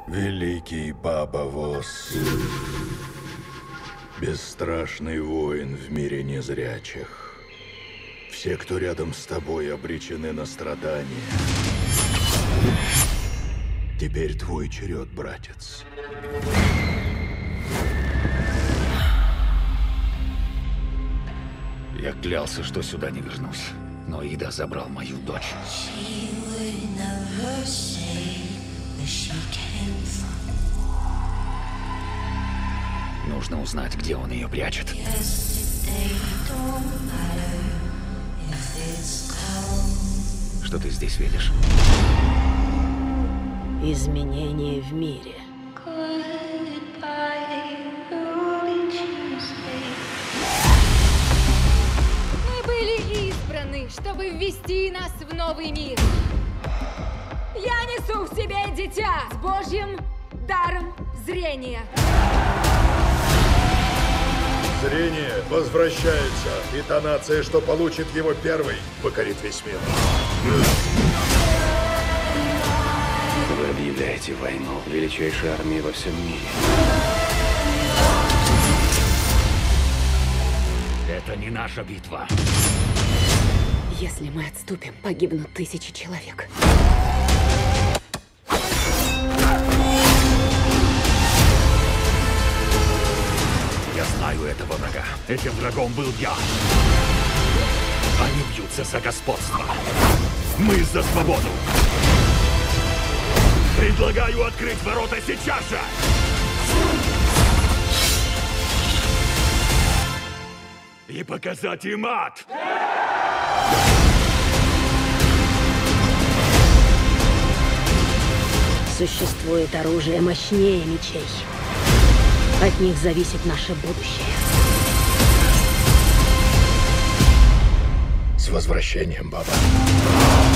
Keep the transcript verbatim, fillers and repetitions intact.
Великий Баба Воз, бесстрашный воин в мире незрячих. Все, кто рядом с тобой, обречены на страдания. Теперь твой черед, братец. Я клялся, что сюда не вернусь, но Ида забрал мою дочь. Нужно узнать, где он ее прячет. Что ты здесь видишь? Изменения в мире. Мы были избраны, чтобы ввести нас в новый мир. Я несу в себе дитя с Божьим даром зрения. Зрение возвращается, и та нация, что получит его первой, покорит весь мир. Вы объявляете войну величайшей армии во всем мире. Это не наша битва. Если мы отступим, погибнут тысячи человек. Я знаю этого врага. Этим врагом был я. Они бьются за господство. Мы за свободу. Предлагаю открыть ворота сейчас же! И показать им ад! Существует оружие мощнее мечей. От них зависит наше будущее. С возвращением, Баба.